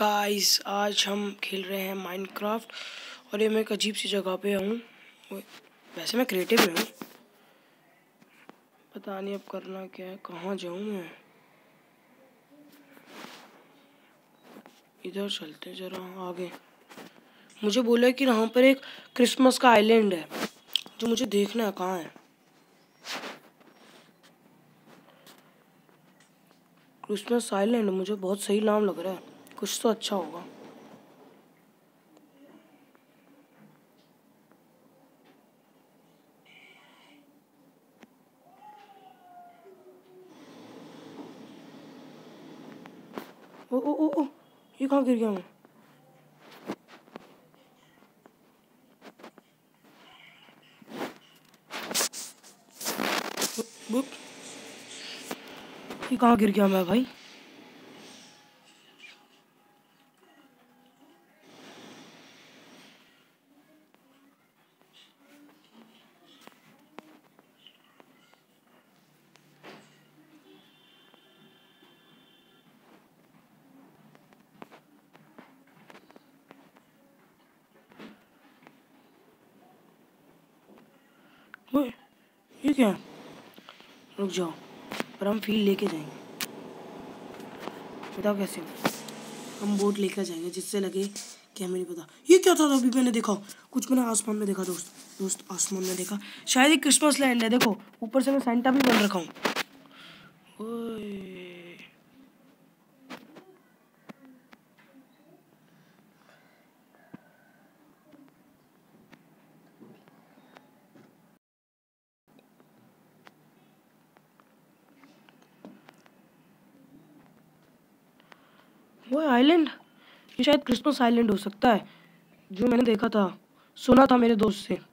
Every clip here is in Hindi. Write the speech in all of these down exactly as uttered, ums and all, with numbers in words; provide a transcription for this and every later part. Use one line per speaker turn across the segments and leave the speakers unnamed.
गाइस आज हम खेल रहे हैं माइनक्राफ्ट और ये मैं एक अजीब सी जगह पे हूँ। वैसे मैं क्रिएटिव में हूँ, पता नहीं अब करना क्या है, कहाँ जाऊँ मैं। इधर चलते जरा आगे। मुझे बोला कि यहाँ पर एक क्रिसमस का आइलैंड है जो मुझे देखना है, कहाँ है क्रिसमस आइलैंड। मुझे बहुत सही नाम लग रहा है, कुछ तो अच्छा होगा। ओ ओ ओ ओ ये कहाँ गिर गया मैं? ये कहाँ गिर गया मैं भाई? ओए ये क्या? रुक जाओ, पर हम फील लेके जाएंगे। बताओ कैसे? हम बोट लेकर जाएंगे जिससे लगे कि हमें नहीं पता। ये क्या था अभी मैंने देखा? कुछ मैंने आसमान में देखा दोस्त। दोस्त आसमान में देखा, शायद ये क्रिसमस लैंड है। देखो ऊपर से मैं सेंटा भी बन रखा हूँ। ओए वो आइलैंड, ये शायद क्रिसमस आइलैंड हो सकता है जो मैंने देखा था, सुना था मेरे दोस्त से।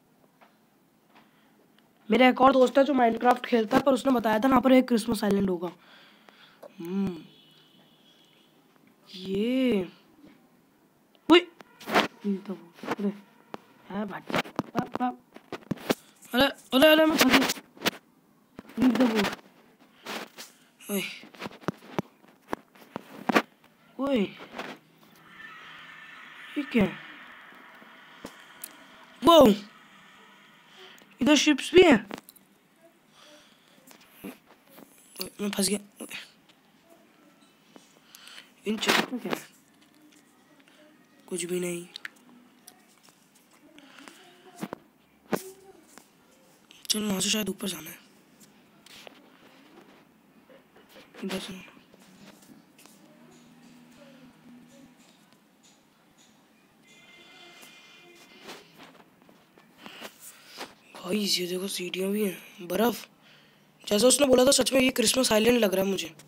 मेरा एक और दोस्त है जो माइनक्राफ्ट खेलता है, पर उसने बताया था ना पर एक क्रिसमस आइलैंड होगा। हम्म ये ओए ये तो अरे है भाई। पाप पाप अरे अरे अरे मैं फंस गया। Leave the boat. ओए ओए ये क्या है? वो इधर शिप्स भी हैं। मैं फंस गया। इन चिप्स में क्या है? कुछ भी नहीं। चलो वहां से शायद ऊपर जाना है। इधर से भाई ये देखो सीढ़ियाँ भी हैं, बर्फ। जैसा उसने बोला था सच में ये क्रिसमस आइलैंड लग रहा है मुझे।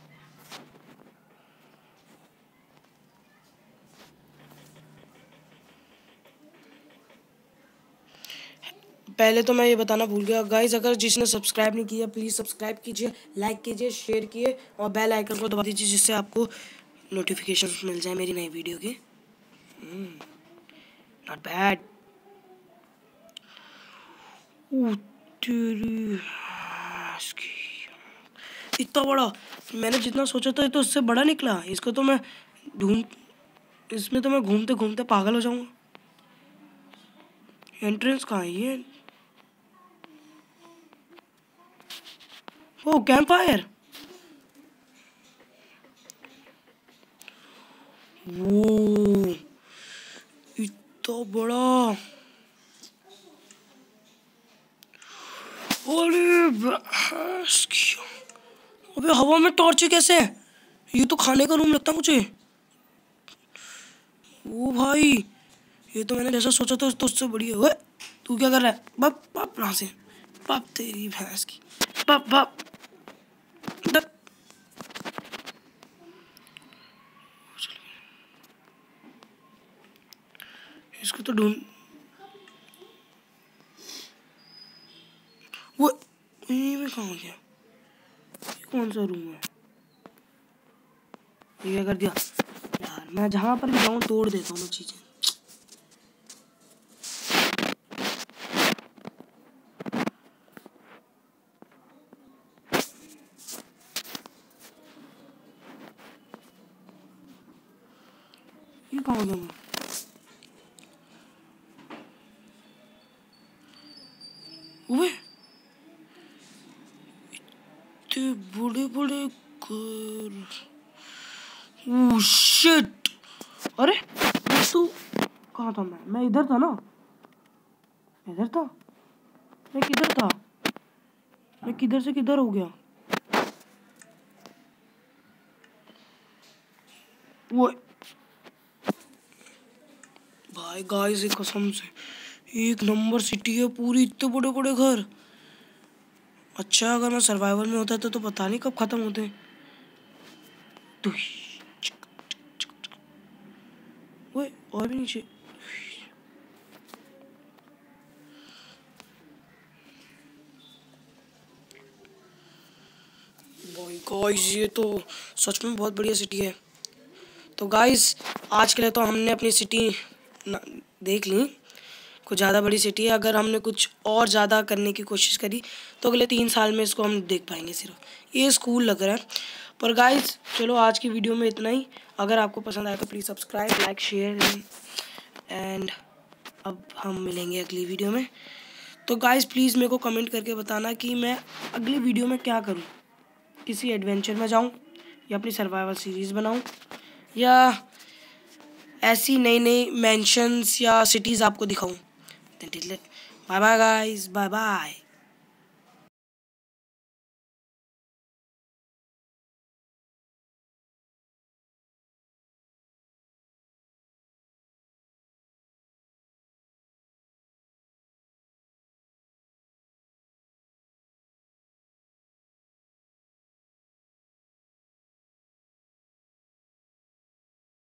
पहले तो मैं ये बताना भूल गया गाइस, अगर जिसने सब्सक्राइब नहीं किया प्लीज़ सब्सक्राइब कीजिए, लाइक कीजिए, शेयर कीजिए और बेल आइकन को दबा दीजिए जिससे आपको नोटिफिकेशंस मिल जाए मेरी नई वीडियो के। Not bad. इतना बड़ा, मैंने जितना सोचा था तो उससे बड़ा निकला। इसको तो मैं ढूंढ इसमें तो मैं घूमते घूमते पागल हो जाऊंगा। एंट्रेंस कहाँ है ये? Oh camp fire. वो इतना बड़ा, अरे बस क्या। अबे हवा में टॉर्च कैसे है? ये तो खाने का रूम लगता है मुझे। ओ भाई ये तो मैंने जैसा सोचा था तो उससे बढ़िया। ओए तू क्या कर रहा है? बाप बाप यहाँ से, बाप तेरी भैंस की, बाप बाप। इसको तो ढूंढ, वो ये में कहाँ गया? ये कौन सा रूम है? ये क्या कर दिया यार? मैं जहाँ पर भी जाऊँ तोड़ देता हूँ मैं चीजें। ये कहाँ हो गया मैं? ओए इतने बड़े बड़े घर। Oh shit. अरे तू कहाँ था? मैं मैं इधर था ना, इधर था। मैं किधर था? मैं किधर से किधर हो गया? वो भाई गाइस कसम से एक नंबर सिटी है पूरी, इतने बड़े बड़े घर। अच्छा अगर मैं सर्वाइवल में होता तो, तो पता नहीं कब खत्म होते। ओए और भी नीचे। भाई गाइस ये तो सच में बहुत बढ़िया सिटी है। तो गाइस आज के लिए तो हमने अपनी सिटी देख ली। कुछ ज़्यादा बड़ी सिटी है, अगर हमने कुछ और ज़्यादा करने की कोशिश करी तो अगले तीन साल में इसको हम देख पाएंगे। सिर्फ ये स्कूल लग रहा है। पर गाइस चलो आज की वीडियो में इतना ही। अगर आपको पसंद आया तो please subscribe, like, share and अब हम मिलेंगे अगली वीडियो में। तो गाइस प्लीज़ मेरे को कमेंट करके बताना कि मैं अगली वीडियो में क्या करूँ। किसी एडवेंचर में जाऊँ या अपनी सर्वाइवल सीरीज़ बनाऊँ या ऐसी नई नई मैंशंस या सिटीज़ आपको दिखाऊँ। Bye bye guys, bye bye.